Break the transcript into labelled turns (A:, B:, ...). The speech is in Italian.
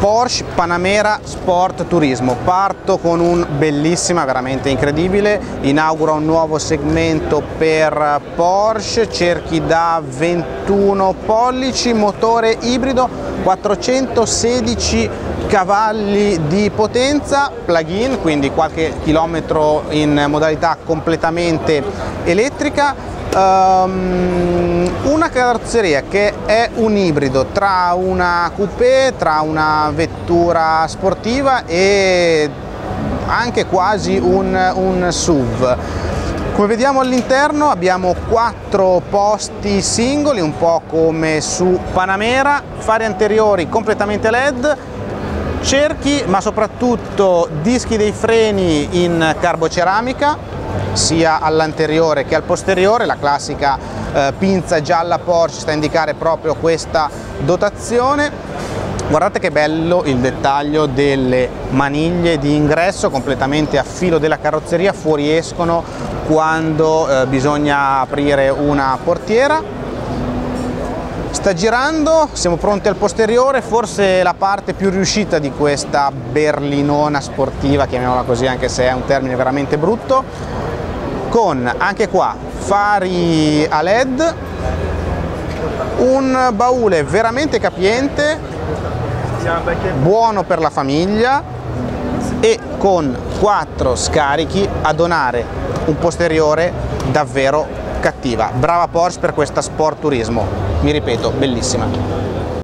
A: Porsche Panamera Sport Turismo. Parto con un bellissima, veramente incredibile, inaugura un nuovo segmento per Porsche, cerchi da 21 pollici, motore ibrido, 416 cavalli di potenza, plug-in, quindi qualche chilometro in modalità completamente elettrica. Una carrozzeria che è un ibrido tra una coupé, tra una vettura sportiva e anche quasi un SUV. Come vediamo all'interno abbiamo 4 posti singoli, un po' come su Panamera, fari anteriori completamente LED, cerchi ma soprattutto dischi dei freni in carboceramica, sia all'anteriore che al posteriore. La classica pinza gialla Porsche sta a indicare proprio questa dotazione. Guardate che bello il dettaglio delle maniglie di ingresso completamente a filo della carrozzeria, fuoriescono quando bisogna aprire una portiera. Sta girando, siamo pronti al posteriore, forse la parte più riuscita di questa berlinona sportiva, chiamiamola così anche se è un termine veramente brutto, con anche qua fari a LED, un baule veramente capiente, buono per la famiglia e con 4 scarichi a donare un posteriore davvero cattiva. Brava Porsche per questa Sport Turismo, mi ripeto, bellissima.